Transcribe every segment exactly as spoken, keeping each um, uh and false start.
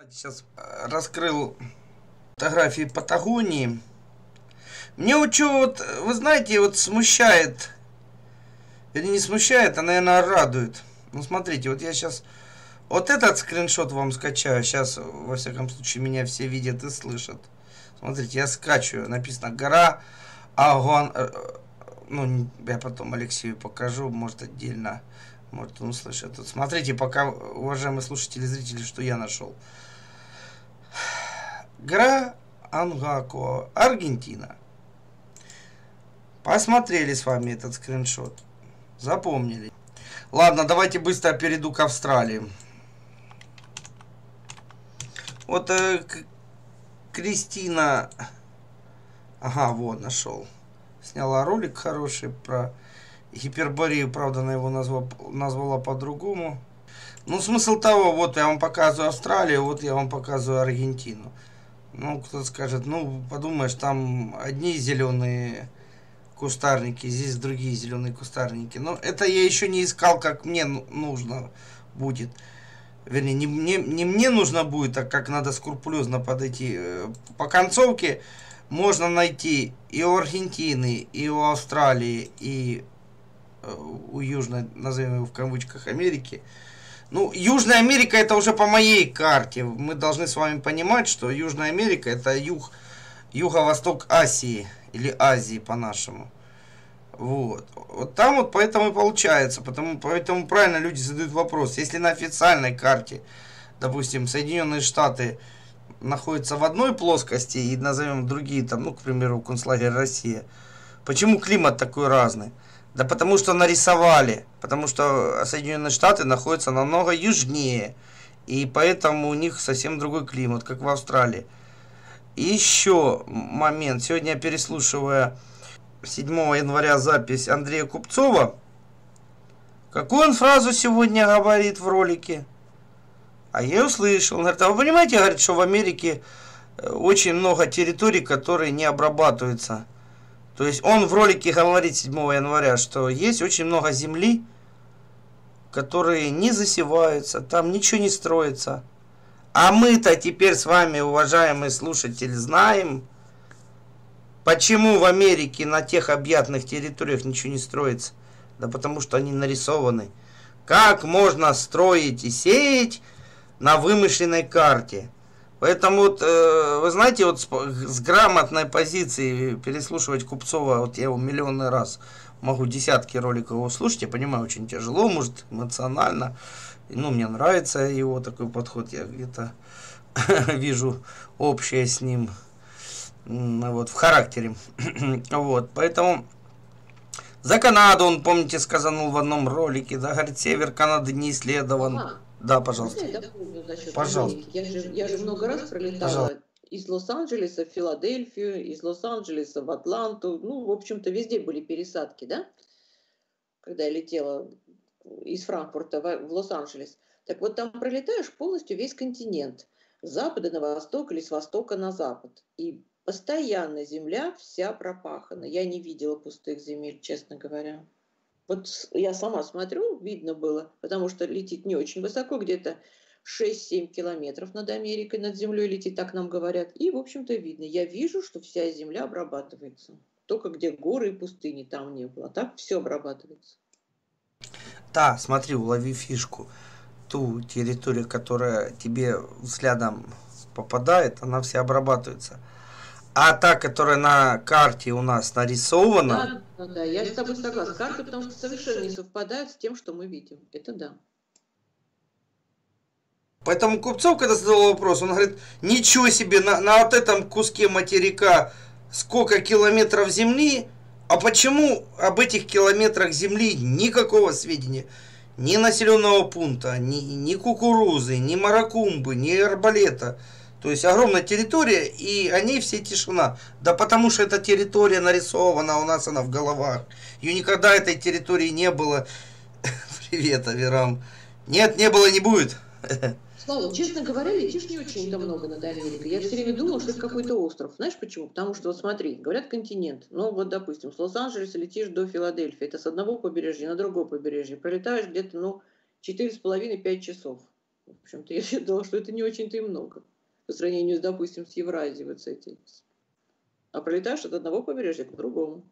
Сейчас раскрыл фотографии Патагонии. Мне вот что, вот, вы знаете, вот смущает, или не смущает, а, наверное, радует. Ну, смотрите, вот я сейчас вот этот скриншот вам скачаю. Сейчас, во всяком случае, меня все видят и слышат. Смотрите, я скачиваю. Написано «Гора Агуан». Ну, я потом Алексею покажу, может, отдельно. Может, он услышит. Вот смотрите, пока, уважаемые слушатели и зрители, что я нашел. Гора Ангакуа, Аргентина. Посмотрели с вами этот скриншот. Запомнили. Ладно, давайте быстро перейду к Австралии. Вот э, Кристина... Ага, вот, нашел. Сняла ролик хороший про Гиперборею. Правда, она его назвала, назвала по-другому. Ну, смысл того, вот я вам показываю Австралию, вот я вам показываю Аргентину. Ну, кто-то скажет, ну, подумаешь, там одни зеленые кустарники, здесь другие зеленые кустарники. Но это я еще не искал, как мне нужно будет. Вернее, не мне, не мне нужно будет, а как надо скрупулезно подойти. По концовке можно найти и у Аргентины, и у Австралии, и у Южной, назовем его в кавычках, Америки. Ну, Южная Америка это уже по моей карте. Мы должны с вами понимать, что Южная Америка это юг, юго-восток Азии. Или Азии по-нашему. Вот. Вот там вот поэтому и получается. Потому, поэтому правильно люди задают вопрос. Если на официальной карте, допустим, Соединенные Штаты находятся в одной плоскости, и назовем другие, там, ну, к примеру, концлагерь Россия, почему климат такой разный? Да потому что нарисовали, потому что Соединенные Штаты находятся намного южнее, и поэтому у них совсем другой климат, как в Австралии. И еще момент, сегодня я переслушивая седьмого января запись Андрея Купцова, какую он фразу сегодня говорит в ролике? А я услышал, он говорит, а вы понимаете, говорит, что в Америке очень много территорий, которые не обрабатываются. То есть он в ролике говорит седьмого января, что есть очень много земли, которые не засеваются, там ничего не строится. А мы-то теперь с вами, уважаемые слушатели, знаем, почему в Америке на тех объятных территориях ничего не строится. Да потому что они нарисованы. Как можно строить и сеять на вымышленной карте? Поэтому, вот, э, вы знаете, вот с, с грамотной позиции переслушивать Купцова, вот я его миллионный раз могу десятки роликов его слушать, я понимаю, очень тяжело, может, эмоционально, ну, мне нравится его такой подход, я где-то вижу общее с ним, вот, в характере, вот, поэтому за Канаду он, помните, сказанул в одном ролике, да, говорит, север Канады не исследован. Ага. Да, пожалуйста. Я дополню насчет Пожалуйста. Америки. Я же, я же много раз пролетала Пожалуйста. из Лос-Анджелеса в Филадельфию, из Лос-Анджелеса в Атланту. Ну, в общем-то, везде были пересадки, да? Когда я летела из Франкфурта в Лос-Анджелес. Так вот, там пролетаешь полностью весь континент. С запада на восток или с востока на запад. И постоянно земля вся пропахана. Я не видела пустых земель, честно говоря. Вот я сама смотрю, видно было, потому что летит не очень высоко, где-то шесть-семь километров над Америкой, над землей летит, так нам говорят. И, в общем-то, видно. Я вижу, что вся земля обрабатывается. Только где горы и пустыни, там не было. А так все обрабатывается. Да, смотри, улови фишку. Ту территорию, которая тебе взглядом попадает, она вся обрабатывается. А та, которая на карте у нас нарисована... Да, да, да, я с тобой согласна. Карты, потому что совершенно не совпадают с тем, что мы видим. Это да. Поэтому Купцов, когда задал вопрос, он говорит, ничего себе, на, на вот этом куске материка сколько километров земли, а почему об этих километрах земли никакого сведения? Ни населенного пункта, ни, ни кукурузы, ни маракумбы, ни арбалета. То есть огромная территория, и о ней все тишина. Да потому что эта территория нарисована, у нас она в головах. Ее никогда этой территории не было. Привет, Аверам. Нет, не было, не будет. Слава, честно говоря, летишь не очень-то много над Америкой. Я все время думала, что это какой-то остров. Знаешь почему? Потому что, вот смотри, говорят континент. Ну вот, допустим, с Лос-Анджелеса летишь до Филадельфии. Это с одного побережья на другое побережье. Пролетаешь где-то, ну, четыре с половиной — пять часов. В общем-то, я считала, что это не очень-то и много. По сравнению, с, допустим, с Евразией вот с этим. А пролетаешь от одного побережья к другому.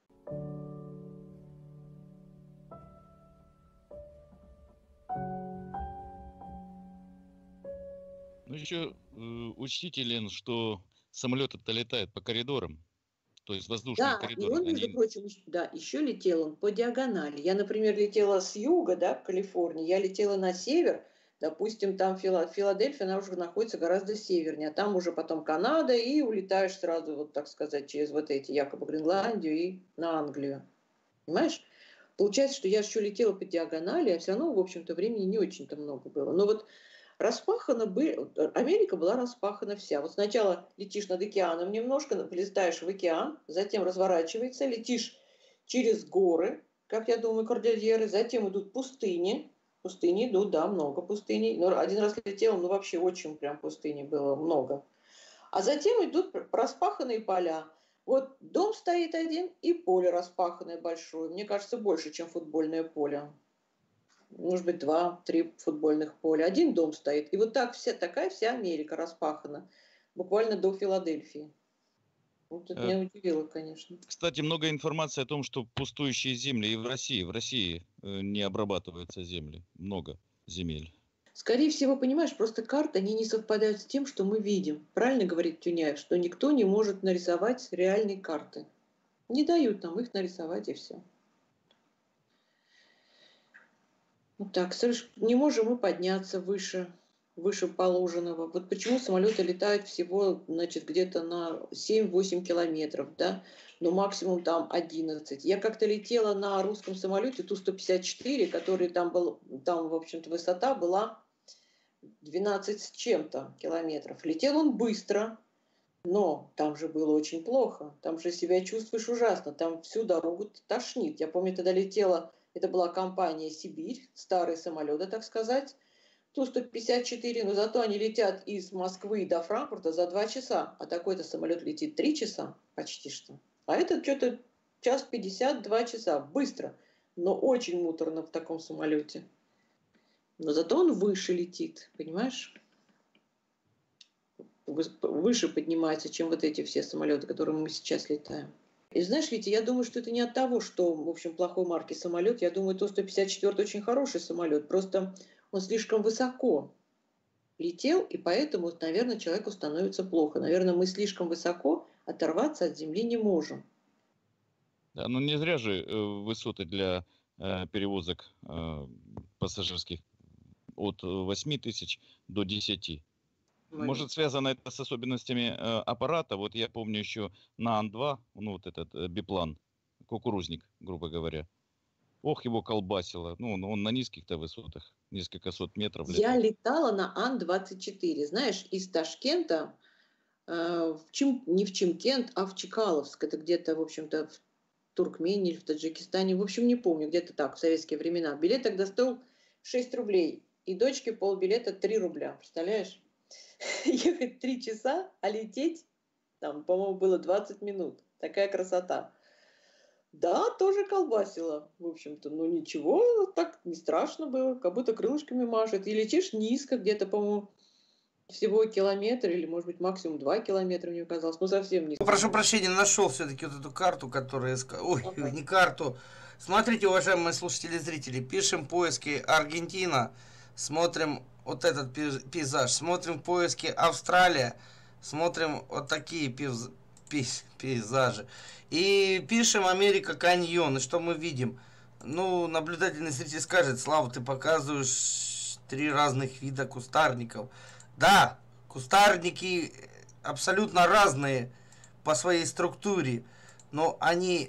Ну, еще э, учтите, Лен, что самолет-то летает по коридорам, то есть воздушные Да, и коридоры. он, между Они... прочим, ещё- да, еще летел он по диагонали. Я, например, летела с юга, да, в Калифорнии, я летела на север, допустим, там Фила- Филадельфия, она уже находится гораздо севернее, а там уже потом Канада, и улетаешь сразу, вот так сказать, через вот эти, якобы Гренландию и на Англию. Понимаешь? Получается, что я еще летела по диагонали, а все равно, в общем-то, времени не очень-то много было. Но вот распахана бы, Америка была распахана вся. Вот сначала летишь над океаном немножко, полетаешь в океан, затем разворачивается, летишь через горы, как я думаю, кордильеры, затем идут пустыни. Пустыни идут, да, много пустыней. Но один раз летела, ну вообще очень прям пустыни было много. А затем идут распаханные поля. Вот дом стоит один и поле распаханное большое. Мне кажется, больше, чем футбольное поле. Может быть, два-три футбольных поля. Один дом стоит. И вот так вся, такая вся Америка распахана. Буквально до Филадельфии. Вот это Э, меня удивило, конечно. Кстати, много информации о том, что пустующие земли и в России. В России э, не обрабатываются земли. Много земель. Скорее всего, понимаешь, просто карты, они не совпадают с тем, что мы видим. Правильно говорит Тюняев, что никто не может нарисовать реальные карты. Не дают нам их нарисовать, и все. Вот так, не можем мы подняться выше, выше положенного. Вот почему самолеты летают всего, значит, где-то на семь-восемь километров, да, но максимум там одиннадцать. Я как-то летела на русском самолете Ту сто пятьдесят четыре, который там был, там, в общем-то, высота была двенадцать с чем-то километров. Летел он быстро, но там же было очень плохо. Там же себя чувствуешь ужасно. Там всю дорогу тошнит. Я помню, тогда летела, это была компания «Сибирь», старые самолеты, так сказать, Ту сто пятьдесят четыре, но зато они летят из Москвы до Франкфурта за два часа. А такой-то самолет летит три часа почти что. А этот что-то час пятьдесят, два часа. Быстро, но очень муторно в таком самолете. Но зато он выше летит, понимаешь? Выше поднимается, чем вот эти все самолеты, которыми мы сейчас летаем. И знаешь, Витя, я думаю, что это не от того, что, в общем, плохой марки самолет. Я думаю, Ту сто пятьдесят четыре очень хороший самолет. Просто он слишком высоко летел, и поэтому, наверное, человеку становится плохо. Наверное, мы слишком высоко оторваться от земли не можем. Да, ну не зря же э, высоты для э, перевозок э, пассажирских от восьми тысяч до десяти. Может, связано это с особенностями э, аппарата. Вот я помню еще на Ан два, ну вот этот э, биплан, кукурузник, грубо говоря. Ох, его колбасило. Ну, он, он на низких-то высотах, несколько сот метров летал. Я летала на Ан двадцать четыре, знаешь, из Ташкента, э, в Чим, не в Чимкент, а в Чкаловск. Это где-то, в общем-то, в Туркмении или в Таджикистане. В общем, не помню, где-то так, в советские времена. Билет тогда стоил шесть рублей. И дочке полбилета три рубля. Представляешь? Ехать три часа, а лететь, там, по-моему, было двадцать минут. Такая красота. Да, тоже колбасило, в общем-то. Ну, ничего, так не страшно было. Как будто крылышками машет. И летишь низко, где-то, по-моему, всего километр или, может быть, максимум два километра, мне казалось. Ну, совсем низко. Прошу прощения, нашел все-таки вот эту карту, которая... Ой, Ага. не карту. Смотрите, уважаемые слушатели и зрители, пишем поиски Аргентина, смотрим вот этот пейзаж, смотрим поиски Австралия, смотрим вот такие пейз... Пейз... пейзажи. И пишем Америка каньон, и что мы видим? Ну, наблюдательный зритель скажет: Слава, ты показываешь три разных вида кустарников. Да, кустарники абсолютно разные по своей структуре, но они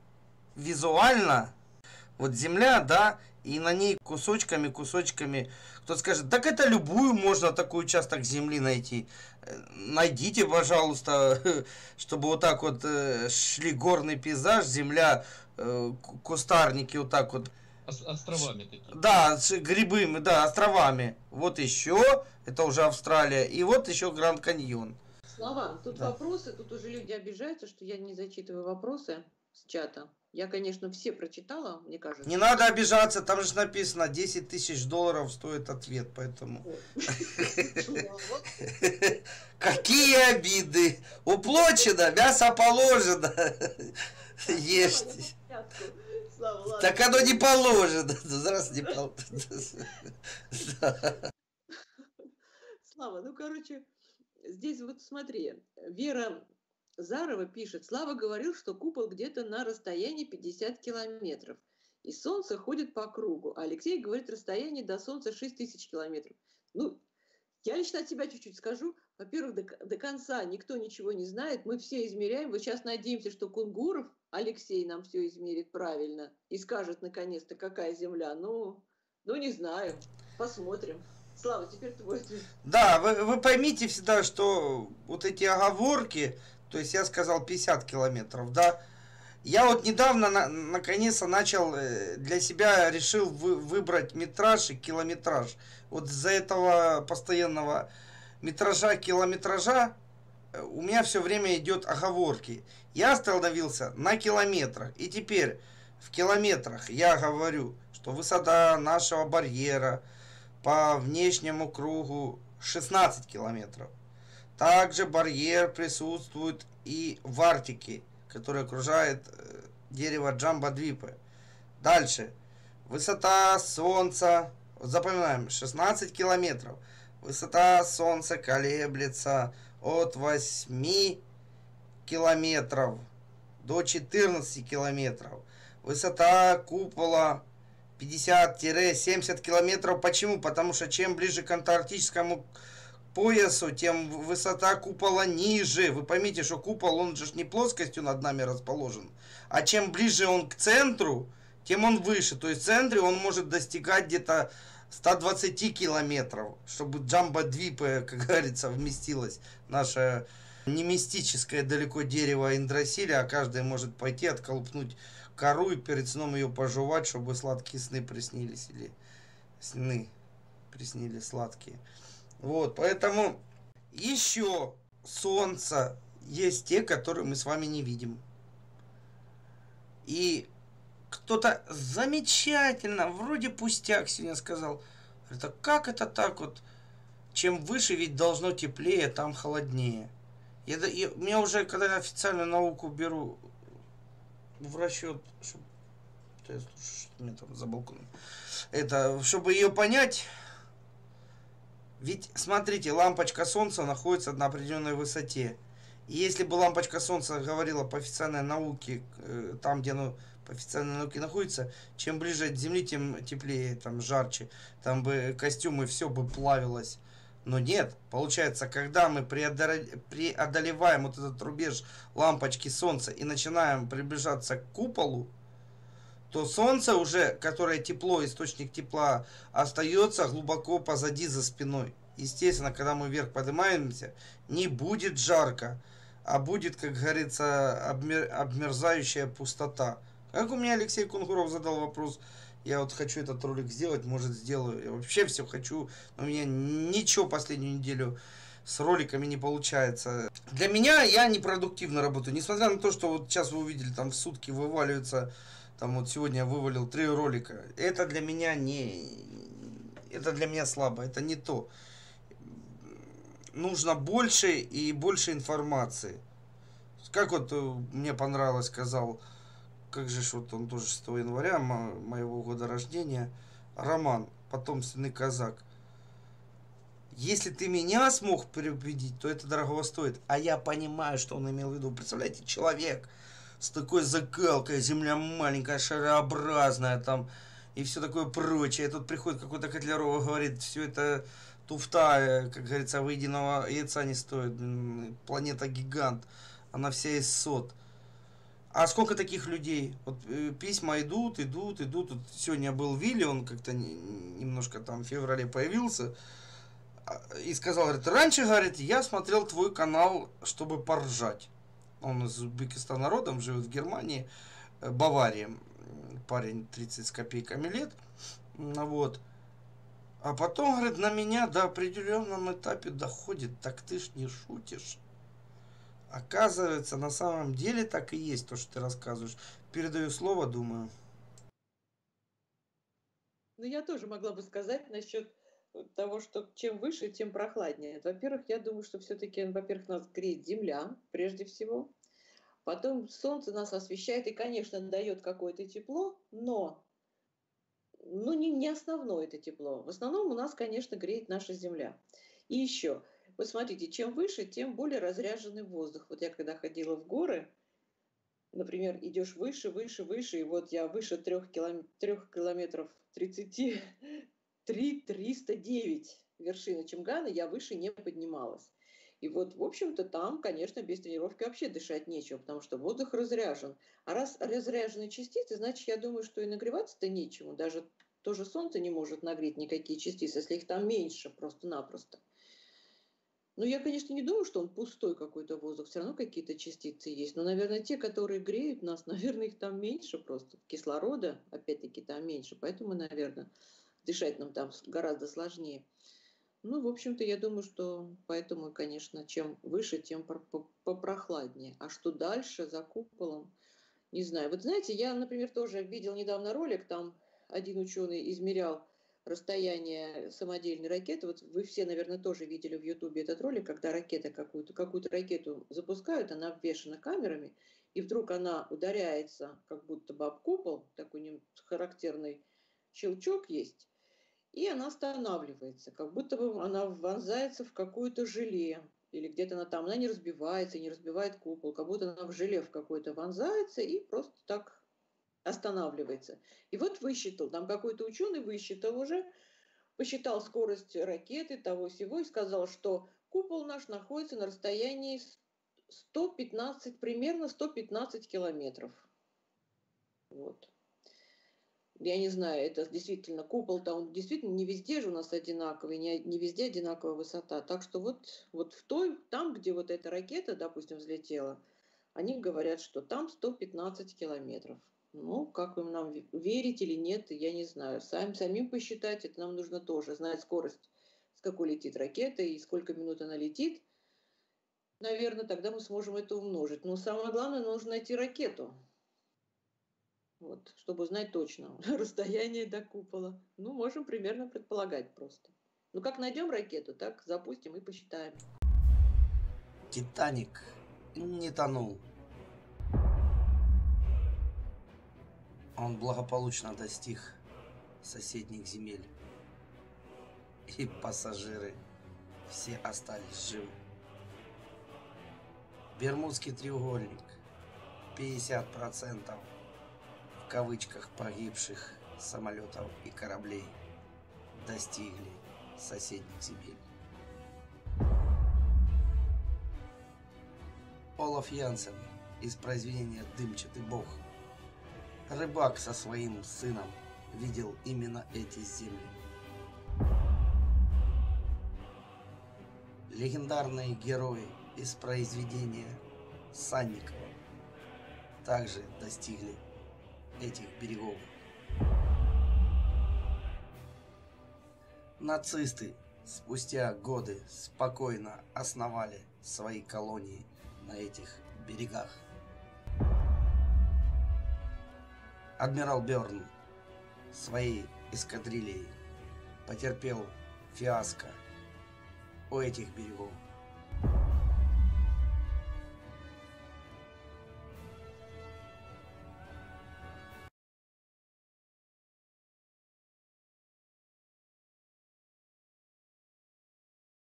визуально, вот земля, да, и на ней кусочками, кусочками, кто-то скажет: так это любую можно такой участок земли найти. Найдите, пожалуйста, чтобы вот так вот шли горный пейзаж, земля, кустарники вот так вот. Островами такие. Да, с грибами, да, островами. Вот еще, это уже Австралия, и вот еще Гранд Каньон. Слава, тут Да. вопросы, тут уже люди обижаются, что я не зачитываю вопросы. с чата. Я, конечно, все прочитала, мне кажется. Не надо обижаться, там же написано десять тысяч долларов стоит ответ, поэтому... Какие обиды! Уплочено, мясо положено. Ешьте. Так оно не положено. Здравствуйте, не положено. Слава, ну, короче, здесь вот смотри, Вера Зарова пишет, Слава говорил, что купол где-то на расстоянии пятьдесят километров, и Солнце ходит по кругу. А Алексей говорит, расстояние до Солнца шесть тысяч километров. Ну, я лично от себя чуть-чуть скажу. Во-первых, до, до конца никто ничего не знает. Мы все измеряем. Вот сейчас надеемся, что Кунгуров, Алексей, нам все измерит правильно и скажет, наконец-то, какая Земля. Ну, ну не знаю. Посмотрим. Слава, теперь твой ответ. Да, вы, вы поймите всегда, что вот эти оговорки, то есть я сказал пятьдесят километров, да, я вот недавно на, наконец-то начал для себя, решил вы, выбрать метраж и километраж. Вот из-за этого постоянного метража, километража у меня все время идет оговорки. Я остановился на километрах, и теперь в километрах я говорю, что высота нашего барьера по внешнему кругу шестнадцать километров. Также барьер присутствует и в Арктике, который окружает дерево Джамбудвипы. Дальше. Высота Солнца, запоминаем, шестнадцать километров. Высота Солнца колеблется от восьми километров до четырнадцати километров. Высота купола пятьдесят-семьдесят километров. Почему? Потому что чем ближе к антарктическому поясу, тем высота купола ниже. Вы поймите, что купол, он же не плоскостью над нами расположен. А чем ближе он к центру, тем он выше. То есть в центре он может достигать где-то ста двадцати километров, чтобы Джамбудвипы, как говорится, вместилось наше не мистическое далеко дерево Индрасиля, а каждый может пойти отколупнуть кору и перед сном ее пожевать, чтобы сладкие сны приснились, или сны приснились сладкие. Вот, поэтому еще Солнце есть те, которые мы с вами не видим. И кто-то замечательно, вроде пустяк сегодня сказал, это как это так вот, чем выше, ведь должно теплее, там холоднее. Я, я, меня уже, когда я официальную науку беру в расчет, чтобы, что у меня там за балконом, это, чтобы ее понять, ведь, смотрите, лампочка Солнца находится на определенной высоте. И если бы лампочка Солнца говорила по официальной науке, там, где оно по официальной науке находится, чем ближе от Земли, тем теплее, там жарче, там бы костюмы, все бы плавилось. Но нет, получается, когда мы преодолеваем вот этот рубеж лампочки Солнца и начинаем приближаться к куполу, то Солнце уже, которое тепло, источник тепла, остается глубоко позади, за спиной. Естественно, когда мы вверх поднимаемся, не будет жарко, а будет, как говорится, обмер... обмерзающая пустота. Как у меня Алексей Кунгуров задал вопрос, я вот хочу этот ролик сделать, может сделаю. Я вообще все хочу, но у меня ничего последнюю неделю с роликами не получается. Для меня я непродуктивно работаю, несмотря на то, что вот сейчас вы увидели, там в сутки вываливается, там вот сегодня я вывалил три ролика. Это для меня не... Это для меня слабо, это не то. Нужно больше и больше информации. Как вот мне понравилось, сказал, как же вот он тоже шестого января моего года рождения, Роман, потомственный казак. Если ты меня смог переубедить, то это дорого стоит. А я понимаю, что он имел в виду. Представляете, человек с такой закалкой, земля маленькая, шарообразная, там, и все такое прочее. И тут приходит какой-то Котляров и говорит, все это туфта, как говорится, выеденного яйца не стоит. Планета гигант, она вся из сот. А сколько таких людей? Вот письма идут, идут, идут. Вот сегодня был Вилли, он как-то немножко там в феврале появился. И сказал, говорит, раньше, говорит, я смотрел твой канал, чтобы поржать. Он из Узбекистана родом, живет в Германии, Баварии. Парень тридцать с копейками лет. Вот. А потом, говорит, на меня до определенном этапе доходит. Так ты ж не шутишь. Оказывается, на самом деле так и есть то, что ты рассказываешь. Передаю слово, думаю. Ну, я тоже могла бы сказать насчет того, что чем выше, тем прохладнее. Во-первых, я думаю, что все-таки, во-первых, нас греет земля, прежде всего. Потом солнце нас освещает и, конечно, дает какое-то тепло, но ну, не, не основное это тепло. В основном у нас, конечно, греет наша земля. И еще, вот смотрите, чем выше, тем более разряженный воздух. Вот я когда ходила в горы, например, идешь выше, выше, выше, и вот я выше трех километров, трех километров тридцати три триста девять вершины Чимгана, я выше не поднималась. И вот, в общем-то, там, конечно, без тренировки вообще дышать нечего, потому что воздух разряжен. А раз разряжены частицы, значит, я думаю, что и нагреваться-то нечему. Даже то же солнце не может нагреть никакие частицы, если их там меньше просто-напросто. Ну, я, конечно, не думаю, что он пустой какой-то воздух, все равно какие-то частицы есть. Но, наверное, те, которые греют нас, наверное, их там меньше просто. Кислорода, опять-таки, там меньше, поэтому, наверное, дышать нам там гораздо сложнее. Ну, в общем-то, я думаю, что поэтому, конечно, чем выше, тем попрохладнее. А что дальше, за куполом, не знаю. Вот знаете, я, например, тоже видел недавно ролик, там один ученый измерял расстояние самодельной ракеты. Вот вы все, наверное, тоже видели в Ютубе этот ролик, когда ракета какую-то, какую-то ракету запускают, она обвешана камерами, и вдруг она ударяется как будто бы об купол, такой характерный щелчок есть, и она останавливается, как будто бы она вонзается в какое-то желе, или где-то она там, она не разбивается, не разбивает купол, как будто она в желе в какое-то вонзается и просто так останавливается. И вот высчитал, там какой-то ученый высчитал уже, посчитал скорость ракеты, того всего, и сказал, что купол наш находится на расстоянии сто пятнадцать, примерно сто пятнадцать километров. Вот. Я не знаю, это действительно купол-то, он действительно не везде же у нас одинаковый, не, не везде одинаковая высота. Так что вот, вот в той, там, где вот эта ракета, допустим, взлетела, они говорят, что там сто пятнадцать километров. Ну, как им нам верить или нет, я не знаю. Сам, самим посчитать, это нам нужно тоже знать скорость, с какой летит ракета и сколько минут она летит. Наверное, тогда мы сможем это умножить. Но самое главное, нужно найти ракету. Вот, чтобы узнать точно расстояние до купола. Ну, можем примерно предполагать просто. Ну, как найдем ракету, так запустим и посчитаем. Титаник не тонул. Он благополучно достиг соседних земель. И пассажиры все остались живы. Бермудский треугольник. пятьдесят процентов в кавычках погибших самолетов и кораблей достигли соседних земель. Олаф Янсен из произведения «Дымчатый бог». Рыбак со своим сыном видел именно эти земли. Легендарные герои из произведения Санникова также достигли этих берегов. Нацисты спустя годы спокойно основали свои колонии на этих берегах. Адмирал Бёрн своей эскадрильей потерпел фиаско у этих берегов.